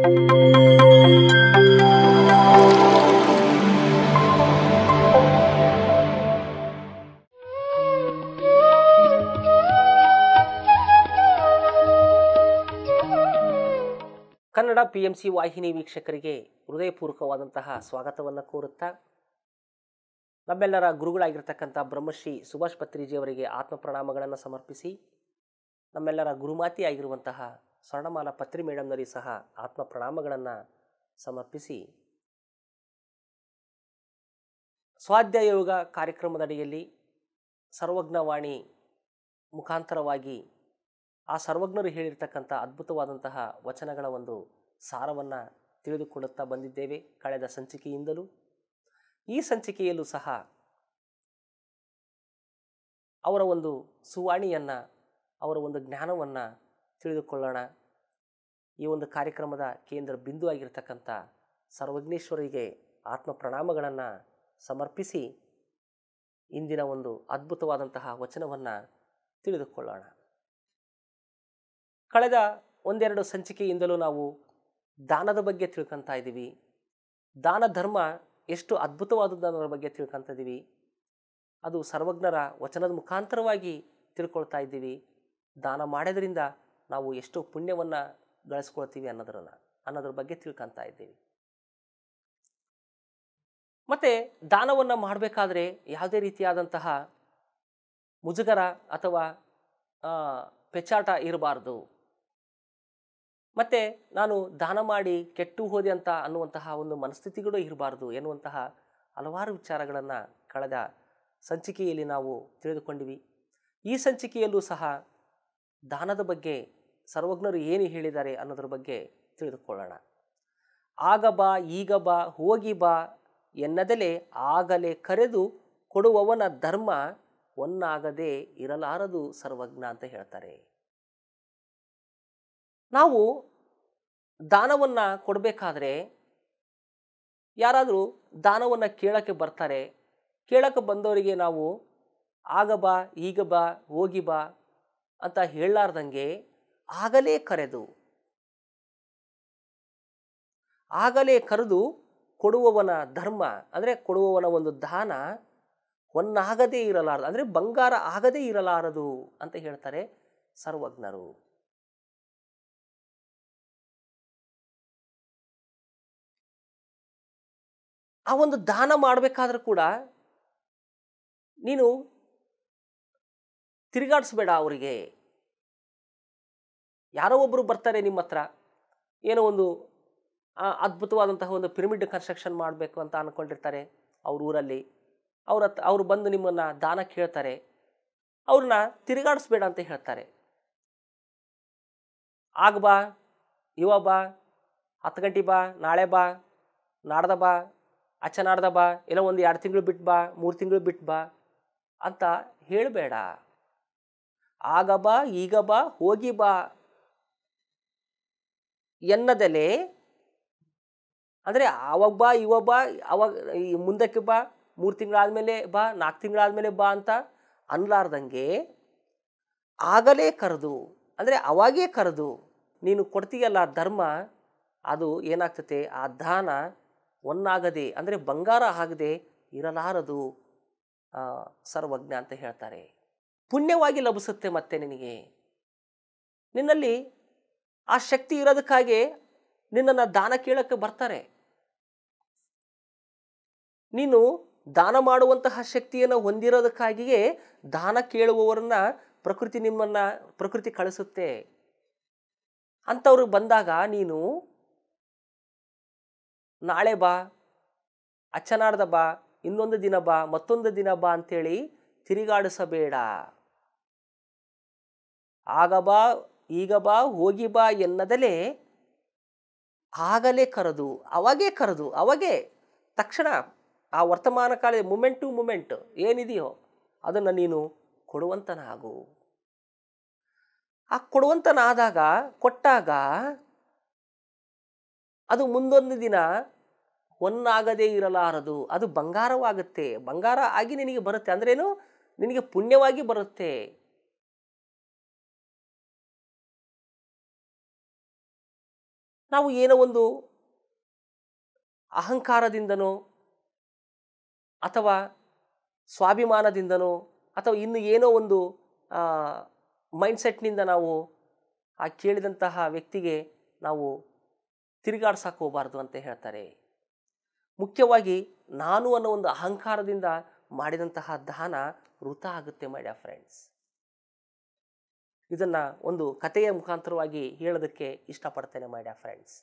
Kannada PMC ವಾಹಿನಿ ವೀಕ್ಷಕರಿಗೆ ಹೃದಯಪೂರ್ವಕವಾದಂತಹ ಸ್ವಾಗತವನ್ನು ಕೋರುತ್ತಾ ನಮ್ಮೆಲ್ಲರ ಗುರುಗಳಾಗಿರ್ತಕ್ಕಂಥ ಬ್ರಹ್ಮಶ್ರೀ ಸುಭಾಷ್ ಪತ್ರಿಜಿಯವರಿಗೆ ಆತ್ಮ ಪ್ರಣಾಮಗಳನ್ನು ಸಮರ್ಪಿಸಿ ನಮ್ಮೆಲ್ಲರ ಗುರುಮಾತೆಯಾಗಿರುವಂತಹ ಸ್ವರ್ಣಮಾಲಾ ಪತ್ರಿ ಮೇಡಮ್ನವರಿಗೆ ಸಹ ಆತ್ಮ ಪ್ರಣಾಮಗಳನ್ನು ಸಮರ್ಪಿಸಿ ಸ್ವಾಧ್ಯಾಯ ಯೋಗ ಕಾರ್ಯಕ್ರಮದಡಿಯಲ್ಲಿ ಸರ್ವಜ್ಞವಾಣಿ ಮುಖಾಂತರವಾಗಿ ಆ ಸರ್ವಜ್ಞರು ಹೇಳಿರ್ತಕ್ಕಂಥ ಅದ್ಭುತವಾದಂತಹ ವಚನಗಳ ಒಂದು ಸಾರವನ್ನು ತಿಳಿದುಕೊಳ್ಳುತ್ತಾ ಬಂದಿದ್ದೇವೆ ಕಳೆದ ಸಂಚಿಕೆಯಿಂದಲೂ. ಈ ಸಂಚಿಕೆಯಲ್ಲೂ ಸಹ ಅವರ ಒಂದು ಸುವಾಣಿಯನ್ನು, ಅವರ ಒಂದು ಜ್ಞಾನವನ್ನು ತಿಳಿದುಕೊಳ್ಳೋಣ. ಈ ಒಂದು ಕಾರ್ಯಕ್ರಮದ ಕೇಂದ್ರ ಬಿಂದು ಆಗಿರ್ತಕ್ಕಂಥ ಸರ್ವಜ್ಞೇಶ್ವರಿಗೆ ಆತ್ಮ ಪ್ರಣಾಮಗಳನ್ನು ಸಮರ್ಪಿಸಿ ಇಂದಿನ ಒಂದು ಅದ್ಭುತವಾದಂತಹ ವಚನವನ್ನು ತಿಳಿದುಕೊಳ್ಳೋಣ. ಕಳೆದ ಒಂದೆರಡು ಸಂಚಿಕೆಯಿಂದಲೂ ನಾವು ದಾನದ ಬಗ್ಗೆ ತಿಳ್ಕೊತಾ ಇದ್ದೀವಿ. ದಾನ ಧರ್ಮ ಎಷ್ಟು ಅದ್ಭುತವಾದದ್ದು ಅನ್ನೋದ್ರ ಬಗ್ಗೆ ತಿಳ್ಕೊತಾ ಇದ್ದೀವಿ. ಅದು ಸರ್ವಜ್ಞರ ವಚನದ ಮುಖಾಂತರವಾಗಿ ತಿಳ್ಕೊಳ್ತಾ ಇದ್ದೀವಿ. ದಾನ ಮಾಡೋದ್ರಿಂದ ನಾವು ಎಷ್ಟು ಪುಣ್ಯವನ್ನು ಗಳಿಸ್ಕೊಳ್ತೀವಿ ಅನ್ನೋದ್ರ ಬಗ್ಗೆ ತಿಳ್ಕೊತಾ ಇದ್ದೀವಿ. ಮತ್ತು ದಾನವನ್ನು ಮಾಡಬೇಕಾದ್ರೆ ಯಾವುದೇ ರೀತಿಯಾದಂತಹ ಮುಜುಗರ ಅಥವಾ ಪೆಚಾಟ ಇರಬಾರ್ದು. ಮತ್ತು ನಾನು ದಾನ ಮಾಡಿ ಕೆಟ್ಟು ಹೋದೆ ಅಂತ ಅನ್ನುವಂತಹ ಒಂದು ಮನಸ್ಥಿತಿಗಳು ಇರಬಾರ್ದು ಎನ್ನುವಂತಹ ಹಲವಾರು ವಿಚಾರಗಳನ್ನು ಕಳೆದ ಸಂಚಿಕೆಯಲ್ಲಿ ನಾವು ತಿಳಿದುಕೊಂಡಿವಿ. ಈ ಸಂಚಿಕೆಯಲ್ಲೂ ಸಹ ದಾನದ ಬಗ್ಗೆ ಸರ್ವಜ್ಞರು ಏನು ಹೇಳಿದ್ದಾರೆ ಅನ್ನೋದ್ರ ಬಗ್ಗೆ ತಿಳಿದುಕೊಳ್ಳೋಣ. ಆಗ ಬಾ ಈಗ ಬಾ ಹೋಗಿ ಬಾ ಎನ್ನದಲೇ ಆಗಲೇ ಕರೆದು ಕೊಡುವವನ ಧರ್ಮ ಒನ್ನಾಗದೆ ಇರಲಾರದು ಸರ್ವಜ್ಞ ಅಂತ ಹೇಳ್ತಾರೆ. ನಾವು ದಾನವನ್ನು ಕೊಡಬೇಕಾದ್ರೆ ಯಾರಾದರೂ ದಾನವನ್ನು ಕೇಳೋಕ್ಕೆ ಬರ್ತಾರೆ. ಕೇಳೋಕ್ಕೆ ಬಂದವರಿಗೆ ನಾವು ಆಗ ಬಾ ಈಗ ಬಾ ಹೋಗಿ ಬಾ ಅಂತ ಹೇಳಲಾರ್ದಂಗೆ ಆಗಲೇ ಕರೆದು ಕೊಡುವವನ ಧರ್ಮ ಅಂದರೆ ಕೊಡುವವನ ಒಂದು ದಾನ ಒನ್ನಾಗದೇ ಇರಲಾರದು, ಅಂದರೆ ಬಂಗಾರ ಆಗದೇ ಇರಲಾರದು ಅಂತ ಹೇಳ್ತಾರೆ ಸರ್ವಜ್ಞರು. ಆ ಒಂದು ದಾನ ಮಾಡಬೇಕಾದ್ರೂ ಕೂಡ ನೀನು ತಿರುಗಾಡಿಸ್ಬೇಡ. ಅವರಿಗೆ ಯಾರೋ ಒಬ್ಬರು ಬರ್ತಾರೆ ನಿಮ್ಮ ಹತ್ರ, ಏನೋ ಒಂದು ಅದ್ಭುತವಾದಂತಹ ಒಂದು ಪಿರಮಿಡ್ ಕನ್ಸ್ಟ್ರಕ್ಷನ್ ಮಾಡಬೇಕು ಅಂತ ಅಂದ್ಕೊಂಡಿರ್ತಾರೆ ಅವ್ರ ಊರಲ್ಲಿ. ಅವ್ರು ಬಂದು ನಿಮ್ಮನ್ನು ದಾನ ಕೇಳ್ತಾರೆ. ಅವ್ರನ್ನ ತಿರುಗಾಡಿಸ್ಬೇಡ ಅಂತ ಹೇಳ್ತಾರೆ. ಆಗ ಬಾ, ಇವ ಬಾ, 10 ಗಂಟೆ ಬಾ, ನಾಳೆ ಬಾ, ನಾಡ್ದ ಬಾ, ನಾಡ್ದ ಬಾ, ಇಲ್ಲ ಒಂದು 2 ತಿಂಗಳು ಬಿಟ್ಟು ಬಾ, 3 ತಿಂಗಳು ಬಿಟ್ಟು ಬಾ ಅಂತ ಹೇಳಬೇಡ. ಆಗ ಬಾ ಈಗ ಬಾ ಹೋಗಿ ಬಾ ಎನ್ನದಲೇ, ಅಂದರೆ ಆವಾಗ ಬಾ ಇವಾಗ ಬಾ, ಅವಾಗ ಮುಂದಕ್ಕೆ ಬಾ, 3 ತಿಂಗಳಾದಮೇಲೆ ಬಾ, 4 ತಿಂಗಳಾದಮೇಲೆ ಬಾ ಅಂತ ಅನ್ಲಾರ್ದಂಗೆ ಆಗಲೇ ಕರೆದು, ಅಂದರೆ ಅವಾಗೇ ಕರೆದು ನೀನು ಕೊಡ್ತೀಯಲ್ಲ ಧರ್ಮ, ಅದು ಏನಾಗ್ತತೆ, ಆ ದಾನ ಒನ್ನಾಗದೆ ಅಂದರೆ ಬಂಗಾರ ಆಗದೆ ಇರಲಾರದು ಸರ್ವಜ್ಞ ಅಂತ ಹೇಳ್ತಾರೆ. ಪುಣ್ಯವಾಗಿ ಲಭಿಸುತ್ತೆ. ಮತ್ತೆ ನಿನ್ನಲ್ಲಿ ಆ ಶಕ್ತಿ ಇರೋದಕ್ಕಾಗಿ ನಿನ್ನನ್ನು ದಾನ ಕೇಳಕ್ಕೆ ಬರ್ತಾರೆ. ನೀನು ದಾನ ಮಾಡುವಂತಹ ಶಕ್ತಿಯನ್ನು ಹೊಂದಿರೋದಕ್ಕಾಗಿಯೇ ದಾನ ಕೇಳುವವರನ್ನ ಪ್ರಕೃತಿ ಕಳಿಸುತ್ತೆ. ಅಂಥವ್ರು ಬಂದಾಗ ನೀನು ನಾಳೆ ಬಾ, ನಾಡ್ದ ಬಾ, ಇನ್ನೊಂದು ದಿನ ಬಾ, ಮತ್ತೊಂದು ದಿನ ಬಾ ಅಂತೇಳಿ ತಿರುಗಾಡಿಸಬೇಡ. ಆಗ ಬಾ ಈಗ ಬಾ ಹೋಗಿ ಬಾ ಎನ್ನದಲೇ ಆಗಲೇ ಕರೆದು, ಅವಾಗೇ ತಕ್ಷಣ ಆ ವರ್ತಮಾನ ಕಾಲ ಮೂಮೆಂಟ್ ಟು ಮೂಮೆಂಟ್ ಏನಿದೆಯೋ ಅದನ್ನು ನೀನು ಕೊಡುವಂತನಾಗು. ಆ ಕೊಡುವಂತನಾದಾಗ, ಕೊಟ್ಟಾಗ ಅದು ಮುಂದೊಂದು ದಿನ ಒನ್ನಾಗದೇ ಇರಲಾರದು, ಅದು ಬಂಗಾರವಾಗುತ್ತೆ. ಬಂಗಾರ ಆಗಿ ನಿನಗೆ ಬರುತ್ತೆ. ಅಂದ್ರೇನು, ನಿನಗೆ ಪುಣ್ಯವಾಗಿ ಬರುತ್ತೆ. ನಾವು ಏನೋ ಒಂದು ಅಹಂಕಾರದಿಂದನೋ ಅಥವಾ ಸ್ವಾಭಿಮಾನದಿಂದನೋ ಅಥವಾ ಇನ್ನು ಏನೋ ಒಂದು ಮೈಂಡ್ಸೆಟ್ನಿಂದ ನಾವು ಆ ಕೇಳಿದಂತಹ ವ್ಯಕ್ತಿಗೆ ನಾವು ತಿರುಗಾಡ್ಸಕ್ಕೆ ಹೋಗಬಾರ್ದು ಅಂತ ಹೇಳ್ತಾರೆ. ಮುಖ್ಯವಾಗಿ ನಾನು ಅನ್ನೋ ಒಂದು ಅಹಂಕಾರದಿಂದ ಮಾಡಿದಂತಹ ದಾನ ವೃಥಾ ಆಗುತ್ತೆ ಮೈ ಡಿಯರ್ ಫ್ರೆಂಡ್ಸ್. ಇದನ್ನು ಒಂದು ಕಥೆಯ ಮುಖಾಂತರವಾಗಿ ಹೇಳೋದಕ್ಕೆ ಇಷ್ಟಪಡ್ತೇನೆ ಮೈ ಡಿಯರ್ ಫ್ರೆಂಡ್ಸ್.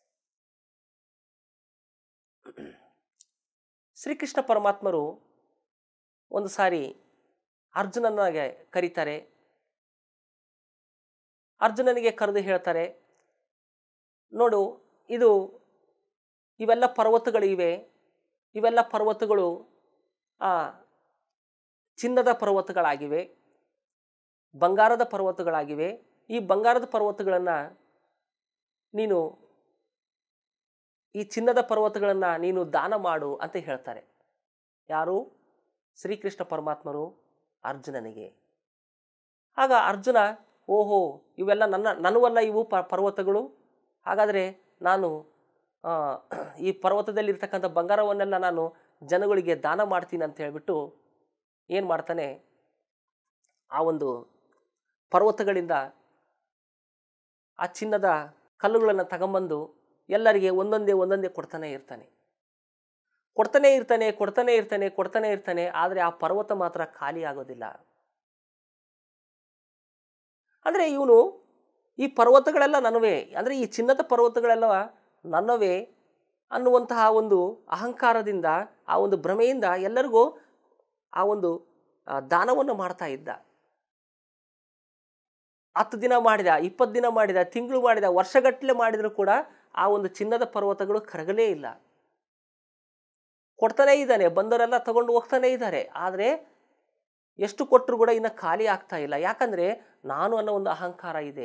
ಶ್ರೀಕೃಷ್ಣ ಪರಮಾತ್ಮರು ಒಂದು ಸಾರಿ ಅರ್ಜುನನಿಗೆ ಕರೀತಾರೆ. ಅರ್ಜುನನಿಗೆ ಕರೆದು ಹೇಳ್ತಾರೆ, ನೋಡು, ಇವೆಲ್ಲ ಪರ್ವತಗಳಿವೆ. ಇವೆಲ್ಲ ಪರ್ವತಗಳು ಚಿನ್ನದ ಪರ್ವತಗಳಾಗಿವೆ, ಬಂಗಾರದ ಪರ್ವತಗಳಾಗಿವೆ. ಈ ಬಂಗಾರದ ಪರ್ವತಗಳನ್ನು ನೀನು, ಈ ಚಿನ್ನದ ಪರ್ವತಗಳನ್ನು ನೀನು ದಾನ ಮಾಡು ಅಂತ ಹೇಳ್ತಾರೆ. ಯಾರು? ಶ್ರೀಕೃಷ್ಣ ಪರಮಾತ್ಮರು ಅರ್ಜುನನಿಗೆ. ಆಗ ಅರ್ಜುನ, ಓಹೋ, ಇವೆಲ್ಲ ನನ್ನವಲ್ಲ ಇವು ಪರ್ವತಗಳು. ಹಾಗಾದರೆ ನಾನು ಈ ಪರ್ವತದಲ್ಲಿರ್ತಕ್ಕಂಥ ಬಂಗಾರವನ್ನೆಲ್ಲ ನಾನು ಜನಗಳಿಗೆ ದಾನ ಮಾಡ್ತೀನಿ ಅಂತ ಹೇಳಿಬಿಟ್ಟು ಏನು ಮಾಡ್ತಾನೆ, ಆ ಒಂದು ಪರ್ವತಗಳಿಂದ ಆ ಚಿನ್ನದ ಕಲ್ಲುಗಳನ್ನು ತಗೊಂಬಂದು ಎಲ್ಲರಿಗೆ ಒಂದೊಂದೇ ಕೊಡ್ತಾನೆ ಇರ್ತಾನೆ. ಆದರೆ ಆ ಪರ್ವತ ಮಾತ್ರ ಖಾಲಿ ಆಗೋದಿಲ್ಲ. ಅಂದರೆ ಇವನು, ಈ ಪರ್ವತಗಳೆಲ್ಲ ನನ್ನವೇ, ಅಂದರೆ ಈ ಚಿನ್ನದ ಪರ್ವತಗಳೆಲ್ಲ ನನ್ನವೇ ಅನ್ನುವಂತಹ ಒಂದು ಅಹಂಕಾರದಿಂದ, ಆ ಒಂದು ಭ್ರಮೆಯಿಂದ ಎಲ್ಲರಿಗೂ ಆ ಒಂದು ದಾನವನ್ನು ಮಾಡ್ತಾ ಇದ್ದ. 10 ದಿನ ಮಾಡಿದ, 20 ದಿನ ಮಾಡಿದ, ತಿಂಗಳು ಮಾಡಿದ, ವರ್ಷಗಟ್ಟಲೆ ಮಾಡಿದರೂ ಕೂಡ ಆ ಒಂದು ಚಿನ್ನದ ಪರ್ವತಗಳು ಕರಗಲೇ ಇಲ್ಲ. ಕೊಡ್ತಾನೇ ಇದ್ದಾನೆ, ಬಂದವರೆಲ್ಲ ತಗೊಂಡು ಹೋಗ್ತಾನೆ ಇದ್ದಾರೆ. ಆದರೆ ಎಷ್ಟು ಕೊಟ್ಟರು ಕೂಡ ಇನ್ನು ಖಾಲಿ ಆಗ್ತಾ ಇಲ್ಲ. ಯಾಕಂದರೆ ನಾನು ಅನ್ನೋ ಒಂದು ಅಹಂಕಾರ ಇದೆ.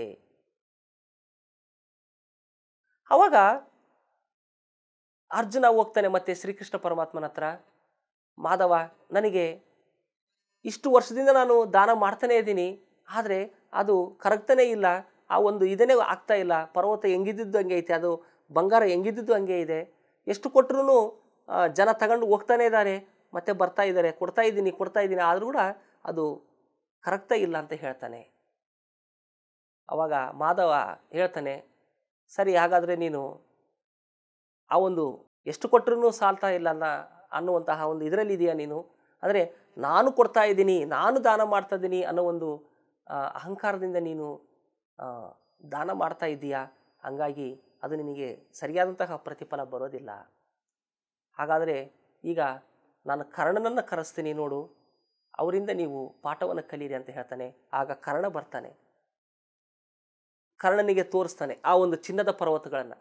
ಅವಾಗ ಅರ್ಜುನ ಹೋಗ್ತಾನೆ ಮತ್ತೆ ಶ್ರೀಕೃಷ್ಣ ಪರಮಾತ್ಮನ ಹತ್ರ, ಮಾಧವ, ನನಗೆ ಇಷ್ಟು ವರ್ಷದಿಂದ ನಾನು ದಾನ ಮಾಡ್ತಾನೆ ಇದ್ದೀನಿ, ಆದರೆ ಅದು ಕರಗ್ತಾನೇ ಇಲ್ಲ. ಆ ಒಂದು ಇದನ್ನೇ ಆಗ್ತಾ ಇಲ್ಲ. ಪರ್ವತ ಹೆಂಗಿದ್ದು ಹಂಗೆ ಐತೆ, ಅದು ಬಂಗಾರ ಹೆಂಗಿದ್ದು ಹಂಗೆ ಇದೆ. ಎಷ್ಟು ಕೊಟ್ಟರು ಜನ ತಗೊಂಡು ಹೋಗ್ತಾನೆ ಇದ್ದಾರೆ, ಮತ್ತೆ ಬರ್ತಾ ಇದ್ದಾರೆ, ಕೊಡ್ತಾ ಇದ್ದೀನಿ, ಆದರೂ ಕೂಡ ಅದು ಕರಗ್ತಾ ಇಲ್ಲ ಅಂತ ಹೇಳ್ತಾನೆ. ಅವಾಗ ಮಾಧವ ಹೇಳ್ತಾನೆ, ಸರಿ, ಹಾಗಾದರೆ ನೀನು ಆ ಒಂದು ಎಷ್ಟು ಕೊಟ್ಟರೂ ಸಾಲ್ತಾ ಇಲ್ಲ ಅನ್ನುವಂತಹ ಒಂದು ಇದರಲ್ಲಿ ಇದೆಯಾ ನೀನು? ಅಂದರೆ ನಾನು ಕೊಡ್ತಾ ಇದ್ದೀನಿ, ನಾನು ದಾನ ಮಾಡ್ತಾ ಇದ್ದೀನಿ ಅನ್ನೋ ಒಂದು ಅಹಂಕಾರದಿಂದ ನೀನು ದಾನ ಮಾಡ್ತಾ ಇದ್ದೀಯಾ. ಹಂಗಾಗಿ ಅದು ನಿನಗೆ ಸರಿಯಾದಂತಹ ಪ್ರತಿಫಲ ಬರೋದಿಲ್ಲ. ಹಾಗಾದರೆ ಈಗ ನಾನು ಕರ್ಣನನ್ನು ಕರೆಸ್ತೀನಿ, ನೋಡು, ಅವರಿಂದ ನೀವು ಪಾಠವನ್ನು ಕಲೀರಿ ಅಂತ ಹೇಳ್ತಾನೆ. ಆಗ ಕರ್ಣ ಬರ್ತಾನೆ, ಕರ್ಣನಿಗೆ ತೋರಿಸ್ತಾನೆ ಆ ಒಂದು ಚಿನ್ನದ ಪರ್ವತಗಳನ್ನು.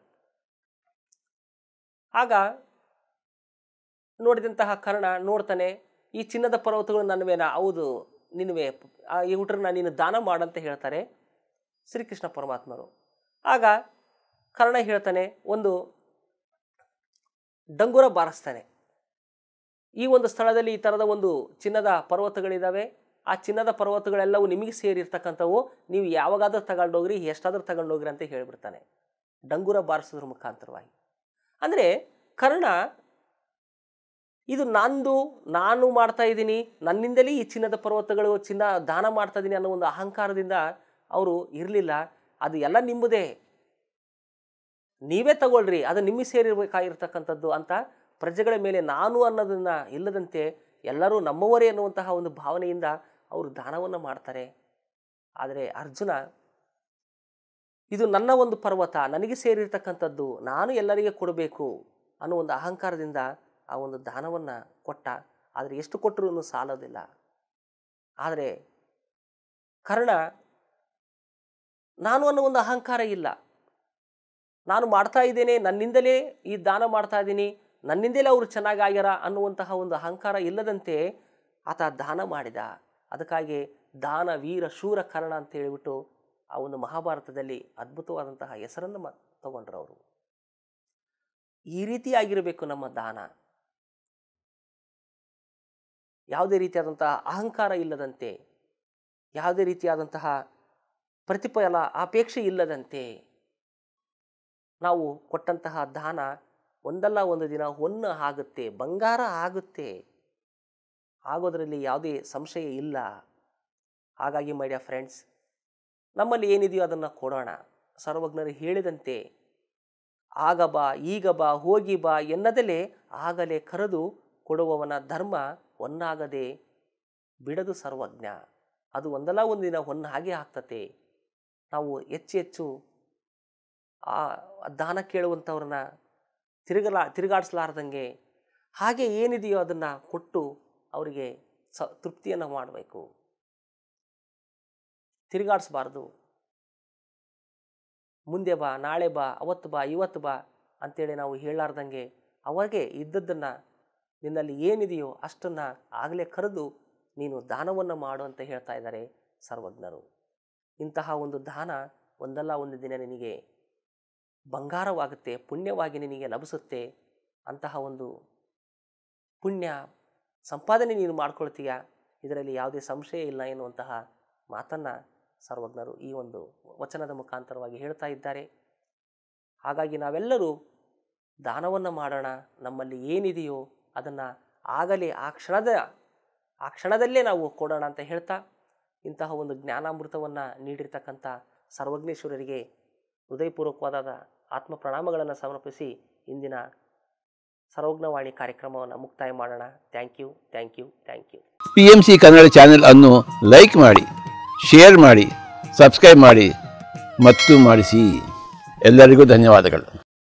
ಆಗ ನೋಡಿದಂತಹ ಕರ್ಣ ನೋಡ್ತಾನೆ, ಈ ಚಿನ್ನದ ಪರ್ವತಗಳು ನನ್ನವೇನಾ? ಹೌದು, ನಿನ್ನವೇ, ಈ ಹುಟ್ರನ್ನ ನೀನು ದಾನ ಮಾಡಂತ ಹೇಳ್ತಾರೆ ಶ್ರೀಕೃಷ್ಣ ಪರಮಾತ್ಮರು. ಆಗ ಕರ್ಣ ಹೇಳ್ತಾನೆ, ಒಂದು ಡಂಗುರ ಬಾರಿಸ್ತಾನೆ. ಈ ಒಂದು ಸ್ಥಳದಲ್ಲಿ ಈ ಥರದ ಒಂದು ಚಿನ್ನದ ಪರ್ವತಗಳಿದ್ದಾವೆ, ಆ ಚಿನ್ನದ ಪರ್ವತಗಳೆಲ್ಲವೂ ನಿಮಗೆ ಸೇರಿರ್ತಕ್ಕಂಥವು, ನೀವು ಯಾವಾಗಾದ್ರೂ ತಗೊಂಡೋಗ್ರಿ, ಎಷ್ಟಾದ್ರೂ ತಗೊಂಡೋಗ್ರಿ ಅಂತ ಹೇಳಿಬಿಡ್ತಾನೆ ಡಂಗುರ ಬಾರಿಸೋದ್ರ ಮುಖಾಂತರವಾಗಿ. ಅಂದರೆ ಕರ್ಣ, ಇದು ನಾನು ಮಾಡ್ತಾ ಇದ್ದೀನಿ, ನನ್ನಿಂದಲೇ ಈ ಚಿನ್ನದ ಪರ್ವತಗಳು, ಚಿನ್ನ ದಾನ ಮಾಡ್ತಾ ಇದ್ದೀನಿ ಅನ್ನೋ ಒಂದು ಅಹಂಕಾರದಿಂದ ಅವರು ಇರಲಿಲ್ಲ. ಅದು ಎಲ್ಲ ನಿಮ್ಮದೇ, ನೀವೇ ತಗೊಳ್ರಿ, ಅದು ನಿಮಗೆ ಸೇರಿರಬೇಕಾಗಿರ್ತಕ್ಕಂಥದ್ದು ಅಂತ ಪ್ರಜೆಗಳ ಮೇಲೆ ನಾನು ಅನ್ನೋದನ್ನ ಇಲ್ಲದಂತೆ ಎಲ್ಲರೂ ನಮ್ಮವರೇ ಅನ್ನುವಂತಹ ಒಂದು ಭಾವನೆಯಿಂದ ಅವರು ದಾನವನ್ನು ಮಾಡ್ತಾರೆ. ಆದರೆ ಅರ್ಜುನ, ಇದು ನನ್ನ ಒಂದು ಪರ್ವತ, ನನಗೆ ಸೇರಿರ್ತಕ್ಕಂಥದ್ದು, ನಾನು ಎಲ್ಲರಿಗೆ ಕೊಡಬೇಕು ಅನ್ನೋ ಒಂದು ಅಹಂಕಾರದಿಂದ ಆ ಒಂದು ದಾನವನ್ನು ಕೊಟ್ಟ. ಆದರೆ ಎಷ್ಟು ಕೊಟ್ಟರೂ ಸಾಲೋದಿಲ್ಲ. ಆದರೆ ಕರ್ಣ, ನಾನು ಅನ್ನೋ ಒಂದು ಅಹಂಕಾರ ಇಲ್ಲ, ನಾನು ಮಾಡ್ತಾ ಇದ್ದೇನೆ, ನನ್ನಿಂದಲೇ ಈ ದಾನ ಮಾಡ್ತಾ ಇದ್ದೀನಿ, ನನ್ನಿಂದಲೇ ಅವರು ಚೆನ್ನಾಗಿ ಆಗ್ಯಾರ ಅನ್ನುವಂತಹ ಒಂದು ಅಹಂಕಾರ ಇಲ್ಲದಂತೆ ಆತ ದಾನ ಮಾಡಿದ. ಅದಕ್ಕಾಗಿ ದಾನ ವೀರ ಶೂರ ಕರ್ಣ ಅಂತ ಹೇಳಿಬಿಟ್ಟು ಆ ಒಂದು ಮಹಾಭಾರತದಲ್ಲಿ ಅದ್ಭುತವಾದಂತಹ ಹೆಸರನ್ನು ತಗೊಂಡ್ರು ಅವರು. ಈ ರೀತಿಯಾಗಿರಬೇಕು ನಮ್ಮ ದಾನ. ಯಾವುದೇ ರೀತಿಯಾದಂತಹ ಅಹಂಕಾರ ಇಲ್ಲದಂತೆ, ಯಾವುದೇ ರೀತಿಯಾದಂತಹ ಪ್ರತಿಫಲ ಅಪೇಕ್ಷೆ ಇಲ್ಲದಂತೆ ನಾವು ಕೊಟ್ಟಂತಹ ದಾನ ಒಂದಲ್ಲ ಒಂದು ದಿನ ಹೊನ್ನು ಆಗುತ್ತೆ, ಬಂಗಾರ ಆಗುತ್ತೆ, ಆಗೋದರಲ್ಲಿ ಯಾವುದೇ ಸಂಶಯ ಇಲ್ಲ. ಹಾಗಾಗಿ ಮೈ ಡಿಯರ್ ಫ್ರೆಂಡ್ಸ್, ನಮ್ಮಲ್ಲಿ ಏನಿದೆಯೋ ಅದನ್ನು ಕೊಡೋಣ. ಸರ್ವಜ್ಞರು ಹೇಳಿದಂತೆ ಆಗ ಬಾ, ಈಗ ಬಾ, ಹೋಗಿ ಬಾ ಎನ್ನದಲೇ ಆಗಲೇ ಕರೆದು ಕೊಡುವವನ ಧರ್ಮ ಹೊನ್ನಾಗದೆ ಬಿಡದು ಸರ್ವಜ್ಞ. ಅದು ಒಂದಲ್ಲ ಒಂದು ದಿನ ಹೊನ್ನು ಹಾಗೆ ಆಗ್ತತೆ. ನಾವು ಹೆಚ್ಚು ಆ ದಾನ ಕೇಳುವಂಥವ್ರನ್ನ ತಿರುಗಾಡಿಸ್ಲಾರ್ದಂಗೆ ಹಾಗೆ ಏನಿದೆಯೋ ಅದನ್ನು ಕೊಟ್ಟು ಅವರಿಗೆ ತೃಪ್ತಿಯನ್ನು ಮಾಡಬೇಕು, ತಿರುಗಾಡಿಸ್ಬಾರ್ದು. ಮುಂದೆ ಬಾ, ನಾಳೆ ಬಾ, ಅವತ್ತು ಬಾ, ಇವತ್ತು ಬಾ ಅಂತೇಳಿ ನಾವು ಹೇಳಲಾರ್ದಂಗೆ ಅವಾಗೆ ಇದ್ದದ್ದನ್ನು, ನಿನ್ನಲ್ಲಿ ಏನಿದೆಯೋ ಅಷ್ಟನ್ನು ಆಗಲೇ ಕರೆದು ನೀನು ದಾನವನ್ನು ಮಾಡು ಅಂತ ಹೇಳ್ತಾ ಇದ್ದಾರೆ ಸರ್ವಜ್ಞರು. ಇಂತಹ ಒಂದು ದಾನ ಒಂದಲ್ಲ ಒಂದು ದಿನ ನಿನಗೆ ಬಂಗಾರವಾಗುತ್ತೆ, ಪುಣ್ಯವಾಗಿ ನಿನಗೆ ಲಭಿಸುತ್ತೆ. ಅಂತಹ ಒಂದು ಪುಣ್ಯ ಸಂಪಾದನೆ ನೀನು ಮಾಡ್ಕೊಳ್ತೀಯ, ಇದರಲ್ಲಿ ಯಾವುದೇ ಸಂಶಯ ಇಲ್ಲ ಎನ್ನುವಂತಹ ಮಾತನ್ನು ಸರ್ವಜ್ಞರು ಈ ಒಂದು ವಚನದ ಮುಖಾಂತರವಾಗಿ ಹೇಳ್ತಾ ಇದ್ದಾರೆ. ಹಾಗಾಗಿ ನಾವೆಲ್ಲರೂ ದಾನವನ್ನು ಮಾಡೋಣ. ನಮ್ಮಲ್ಲಿ ಏನಿದೆಯೋ ಅದನ್ನು ಆಗಲೇ ಆ ಕ್ಷಣದಲ್ಲೇ ನಾವು ಕೊಡೋಣ ಅಂತ ಹೇಳ್ತಾ, ಇಂತಹ ಒಂದು ಜ್ಞಾನಾಮೃತವನ್ನು ನೀಡಿರ್ತಕ್ಕಂಥ ಸರ್ವಜ್ಞೇಶ್ವರರಿಗೆ ಹೃದಯಪೂರ್ವಕವಾದ ಆತ್ಮ ಪ್ರಣಾಮಗಳನ್ನು ಸಮರ್ಪಿಸಿ ಇಂದಿನ ಸರ್ವಜ್ಞವಾಣಿ ಕಾರ್ಯಕ್ರಮವನ್ನು ಮುಕ್ತಾಯ ಮಾಡೋಣ. Thank you, thank you, thank you. PMC Kannada channel ಅನ್ನು ಲೈಕ್ ಮಾಡಿ, ಶೇರ್ ಮಾಡಿ, ಸಬ್ಸ್ಕ್ರೈಬ್ ಮಾಡಿ ಮತ್ತು ಮಾಡಿಸಿ. ಎಲ್ಲರಿಗೂ ಧನ್ಯವಾದಗಳು.